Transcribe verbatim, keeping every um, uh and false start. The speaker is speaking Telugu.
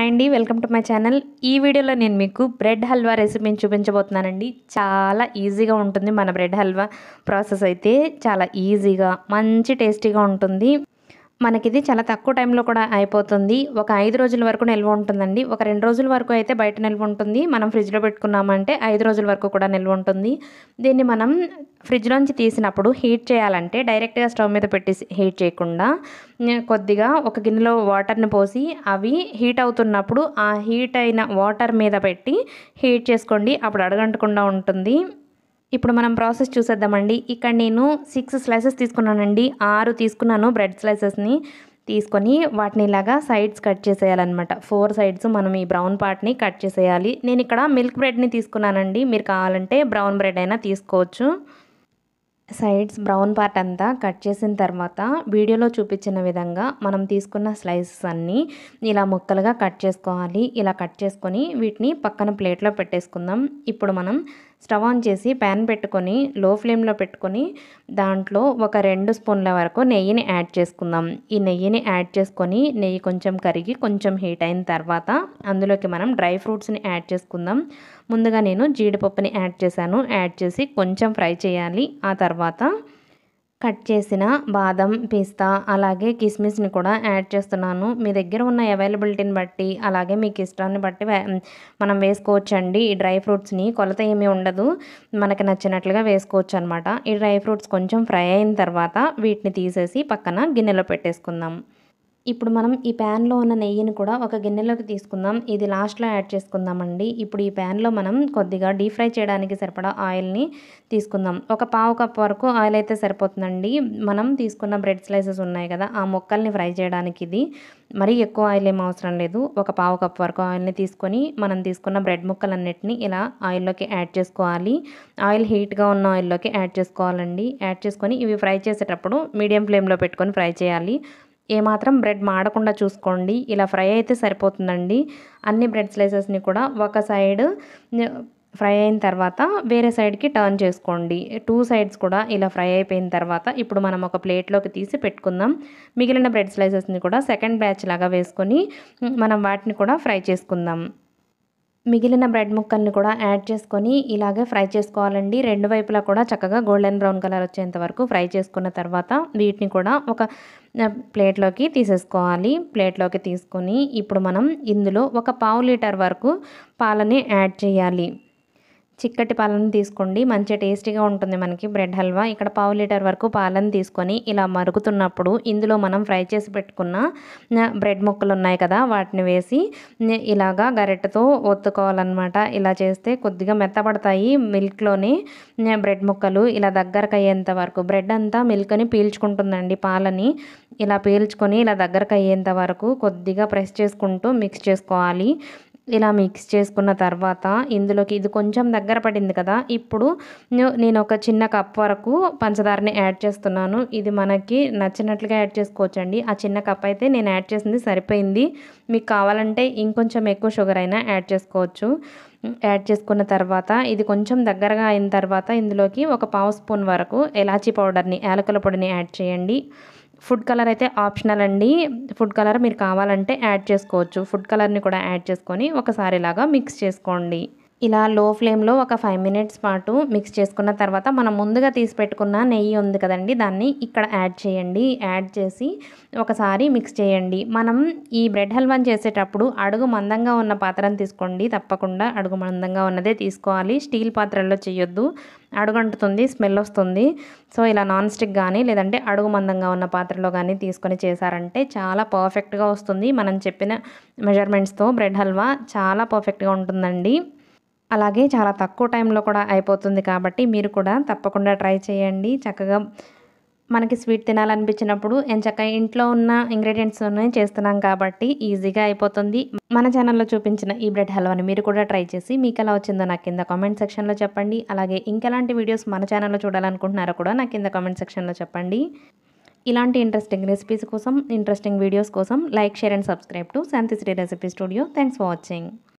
హాయ్ అండి, వెల్కమ్ టు మై ఛానల్. ఈ వీడియోలో నేను మీకు బ్రెడ్ హల్వా రెసిపీని చూపించబోతున్నానండి. చాలా ఈజీగా ఉంటుంది. మన బ్రెడ్ హల్వా ప్రాసెస్ అయితే చాలా ఈజీగా మంచి టేస్టీగా ఉంటుంది. మనకిది చాలా తక్కువ టైంలో కూడా అయిపోతుంది. ఒక ఐదు రోజుల వరకు నిల్వ ఉంటుందండి. ఒక రెండు రోజుల వరకు అయితే బయట నిల్వ ఉంటుంది. మనం ఫ్రిడ్జ్లో పెట్టుకున్నామంటే ఐదు రోజుల వరకు కూడా నిల్వ ఉంటుంది. దీన్ని మనం ఫ్రిడ్జ్లోంచి తీసినప్పుడు హీట్ చేయాలంటే డైరెక్ట్గా స్టవ్ మీద పెట్టి హీట్ చేయకుండా కొద్దిగా ఒక గిన్నెలో వాటర్ని పోసి అవి హీట్ అవుతున్నప్పుడు ఆ హీట్ అయిన వాటర్ మీద పెట్టి హీట్ చేసుకోండి. అప్పుడు అడగంటకుండా ఉంటుంది. ఇప్పుడు మనం ప్రాసెస్ చూసేద్దామండి. ఇక్కడ నేను సిక్స్ స్లైసెస్ తీసుకున్నానండి. ఆరు తీసుకున్నాను బ్రెడ్ స్లైసెస్ని. తీసుకొని వాటిని ఇలాగా సైడ్స్ కట్ చేసేయాలన్నమాట. ఫోర్ సైడ్స్ మనం ఈ బ్రౌన్ పార్ట్ని కట్ చేసేయాలి. నేను ఇక్కడ మిల్క్ బ్రెడ్ని తీసుకున్నానండి. మీరు కావాలంటే బ్రౌన్ బ్రెడ్ అయినా తీసుకోవచ్చు. సైడ్స్ బ్రౌన్ పార్ట్ అంతా కట్ చేసిన తర్వాత వీడియోలో చూపించిన విధంగా మనం తీసుకున్న స్లైసెస్ అన్నీ ఇలా ముక్కలుగా కట్ చేసుకోవాలి. ఇలా కట్ చేసుకొని వీటిని పక్కన ప్లేట్లో పెట్టేసుకుందాం. ఇప్పుడు మనం స్టవ్ ఆన్ చేసి ప్యాన్ పెట్టుకొని లో ఫ్లేమ్లో పెట్టుకొని దాంట్లో ఒక రెండు స్పూన్ల వరకు నెయ్యిని యాడ్ చేసుకుందాం. ఈ నెయ్యిని యాడ్ చేసుకొని నెయ్యి కొంచెం కరిగి కొంచెం హీట్ అయిన తర్వాత అందులోకి మనం డ్రై ఫ్రూట్స్ని యాడ్ చేసుకుందాం. ముందుగా నేను జీడిపప్పుని యాడ్ చేశాను. యాడ్ చేసి కొంచెం ఫ్రై చేయాలి. ఆ తర్వాత కట్ చేసిన బాదం, పిస్తా అలాగే కిస్మిస్ని కూడా యాడ్ చేస్తున్నాను. మీ దగ్గర ఉన్న అవైలబిలిటీని బట్టి అలాగే మీకు ఇష్టాన్ని బట్టి మనం వేసుకోవచ్చండి. ఈ డ్రై ఫ్రూట్స్ని కొలత ఏమీ ఉండదు, మనకి నచ్చినట్లుగా వేసుకోవచ్చు అనమాట. ఈ డ్రై ఫ్రూట్స్ కొంచెం ఫ్రై అయిన తర్వాత వీటిని తీసేసి పక్కన గిన్నెలో పెట్టేసుకుందాం. ఇప్పుడు మనం ఈ ప్యాన్లో ఉన్న నెయ్యిని కూడా ఒక గిన్నెలోకి తీసుకుందాం. ఇది లాస్ట్లో యాడ్ చేసుకుందామండి. ఇప్పుడు ఈ ప్యాన్లో మనం కొద్దిగా డీప్ ఫ్రై చేయడానికి సరిపడా ఆయిల్ని తీసుకుందాం. ఒక పావు కప్ వరకు ఆయిల్ అయితే సరిపోతుందండి. మనం తీసుకున్న బ్రెడ్ స్లైసెస్ ఉన్నాయి కదా, ఆ ముక్కల్ని ఫ్రై చేయడానికి ఇది మరీ ఎక్కువ ఆయిల్ ఏం అవసరం లేదు. ఒక పావు కప్ వరకు ఆయిల్ని తీసుకొని మనం తీసుకున్న బ్రెడ్ ముక్కలన్నిటిని ఇలా ఆయిల్లోకి యాడ్ చేసుకోవాలి. ఆయిల్ హీట్గా ఉన్న ఆయిల్లోకి యాడ్ చేసుకోవాలండి. యాడ్ చేసుకొని ఇవి ఫ్రై చేసేటప్పుడు మీడియం ఫ్లేమ్లో పెట్టుకొని ఫ్రై చేయాలి. ఏమాత్రం బ్రెడ్ మాడకుండా చూసుకోండి. ఇలా ఫ్రై అయితే సరిపోతుందండి. అన్ని బ్రెడ్ స్లైసెస్ని కూడా ఒక సైడ్ ఫ్రై అయిన తర్వాత వేరే సైడ్కి టర్న్ చేసుకోండి. టూ సైడ్స్ కూడా ఇలా ఫ్రై అయిపోయిన తర్వాత ఇప్పుడు మనం ఒక ప్లేట్లోకి తీసి పెట్టుకుందాం. మిగిలిన బ్రెడ్ స్లైసెస్ని కూడా సెకండ్ బ్యాచ్ లాగా వేసుకొని మనం వాటిని కూడా ఫ్రై చేసుకుందాం. మిగిలిన బ్రెడ్ ముక్కల్ని కూడా యాడ్ చేసుకొని ఇలాగే ఫ్రై చేసుకోవాలండి. రెండు వైపులా కూడా చక్కగా గోల్డెన్ బ్రౌన్ కలర్ వచ్చేంత వరకు ఫ్రై చేసుకున్న తర్వాత వీటిని కూడా ఒక ప్లేట్లోకి తీసేసుకోవాలి. ప్లేట్లోకి తీసుకొని ఇప్పుడు మనం ఇందులో ఒక పావు లీటర్ వరకు పాలని యాడ్ చేయాలి. చిక్కటి పాలను తీసుకోండి, మంచి టేస్టీగా ఉంటుంది మనకి బ్రెడ్ హల్వా. ఇక్కడ పావు లీటర్ వరకు పాలను తీసుకొని ఇలా మరుగుతున్నప్పుడు ఇందులో మనం ఫ్రై చేసి పెట్టుకున్న బ్రెడ్ ముక్కలు ఉన్నాయి కదా, వాటిని వేసి ఇలాగా గరిటెతో ఒత్తుకోవాలన్నమాట. ఇలా చేస్తే కొద్దిగా మెత్తబడతాయి మిల్క్లోనే బ్రెడ్ ముక్కలు. ఇలా దగ్గరకు అయ్యేంత వరకు బ్రెడ్ అంతా మిల్క్ని పీల్చుకుంటుందండి పాలని. ఇలా పీల్చుకొని ఇలా దగ్గరకు అయ్యేంత వరకు కొద్దిగా ప్రెస్ చేసుకుంటూ మిక్స్ చేసుకోవాలి. ఇలా మిక్స్ చేసుకున్న తర్వాత ఇందులోకి ఇది కొంచెం దగ్గర పడింది కదా, ఇప్పుడు నేను ఒక చిన్న కప్ వరకు పంచదారని యాడ్ చేస్తున్నాను. ఇది మనకి నచ్చినట్లుగా యాడ్ చేసుకోవచ్చండి. ఆ చిన్న కప్ అయితే నేను యాడ్ చేసింది సరిపోయింది. మీకు కావాలంటే ఇంకొంచెం ఎక్కువ షుగర్ అయినా యాడ్ చేసుకోవచ్చు. యాడ్ చేసుకున్న తర్వాత ఇది కొంచెం దగ్గరగా అయిన తర్వాత ఇందులోకి ఒక పావు స్పూన్ వరకు ఎలాచీ పౌడర్ని, యాలకుల పొడిని యాడ్ చేయండి. ఫుడ్ కలర్ అయితే ఆప్షనల్ అండి. ఫుడ్ కలర్ మీరు కావాలంటే యాడ్ చేసుకోవచ్చు. ఫుడ్ కలర్ని కూడా యాడ్ చేసుకొని ఒకసారి ఇలాగా మిక్స్ చేసుకోండి. ఇలా లో ఫ్లేమ్లో ఒక ఫైవ్ మినిట్స్ పాటు మిక్స్ చేసుకున్న తర్వాత మనం ముందుగా తీసి పెట్టుకున్న నెయ్యి ఉంది కదండి, దాన్ని ఇక్కడ యాడ్ చేయండి. యాడ్ చేసి ఒకసారి మిక్స్ చేయండి. మనం ఈ బ్రెడ్ హల్వాని చేసేటప్పుడు అడుగు మందంగా ఉన్న పాత్రను తీసుకోండి. తప్పకుండా అడుగు మందంగా ఉన్నదే తీసుకోవాలి. స్టీల్ పాత్రల్లో చేయొద్దు, అడుగంటుతుంది, స్మెల్ వస్తుంది. సో ఇలా నాన్ స్టిక్ కానీ లేదంటే అడుగు మందంగా ఉన్న పాత్రలో కానీ తీసుకొని చేశారంటే చాలా పర్ఫెక్ట్గా వస్తుంది. మనం చెప్పిన మెజర్మెంట్స్తో బ్రెడ్ హల్వా చాలా పర్ఫెక్ట్గా ఉంటుందండి. అలాగే చాలా తక్కువ టైంలో కూడా అయిపోతుంది కాబట్టి మీరు కూడా తప్పకుండా ట్రై చేయండి. చక్కగా మనకి స్వీట్ తినాలనిపించినప్పుడు ఎంచక్క ఇంట్లో ఉన్న ఇంగ్రీడియంట్స్తోనే చేస్తున్నాం కాబట్టి ఈజీగా అయిపోతుంది. మన ఛానల్లో చూపించిన ఈ బ్రెడ్ హల్వాని మీరు కూడా ట్రై చేసి మీకు ఎలా వచ్చిందో నాకు కింద కామెంట్ సెక్షన్లో చెప్పండి. అలాగే ఇంకెలాంటి వీడియోస్ మన ఛానల్లో చూడాలనుకుంటున్నారో కూడా నాకు కింద కామెంట్ సెక్షన్లో చెప్పండి. ఇలాంటి ఇంట్రెస్టింగ్ రెసిపీస్ కోసం, ఇంట్రెస్టింగ్ వీడియోస్ కోసం like, share and subscribe to Shantisri recipe studio. Thanks for watching.